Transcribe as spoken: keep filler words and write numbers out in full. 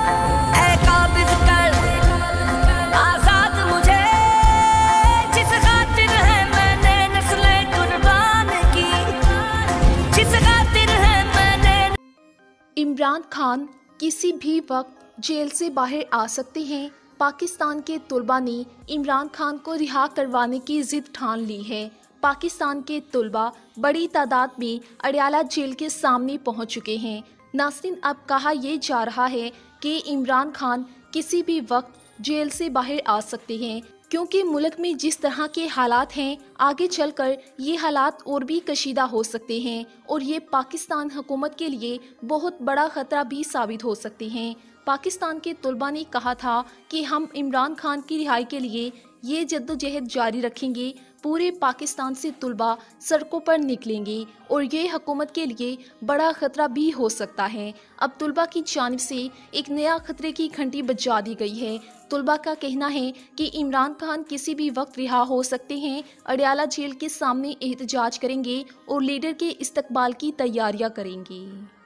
ऐ काबिज कर आजाद मुझे, जिस खातिर है मैंने नस्लें कुर्बान की, जिस खातिर है मैंने। इमरान खान किसी भी वक्त जेल से बाहर आ सकते हैं। पाकिस्तान के तुलबा ने इमरान खान को रिहा करवाने की जिद ठान ली है। पाकिस्तान के तुलबा बड़ी तादाद में अडयाला जेल के सामने पहुंच चुके हैं। नाज़रीन, अब कहा यह जा रहा है कि इमरान खान किसी भी वक्त जेल से बाहर आ सकते हैं, क्योंकि मुल्क में जिस तरह के हालात हैं, आगे चलकर ये हालात और भी कशीदा हो सकते हैं और ये पाकिस्तान हुकूमत के लिए बहुत बड़ा खतरा भी साबित हो सकते हैं। पाकिस्तान के तुलबा ने कहा था कि हम इमरान खान की रिहाई के लिए ये जद्दोजहद जारी रखेंगे। पूरे पाकिस्तान से तुलबा सड़कों पर निकलेंगे और ये हुकूमत के लिए बड़ा खतरा भी हो सकता है। अब तुलबा की जानिब से एक नया खतरे की घंटी बजा दी गई है। तुलबा का कहना है कि इमरान खान किसी भी वक्त रिहा हो सकते हैं, अडयाला जेल के सामने एहतजाज करेंगे और लीडर के इस्तकबाल की तैयारियां करेंगे।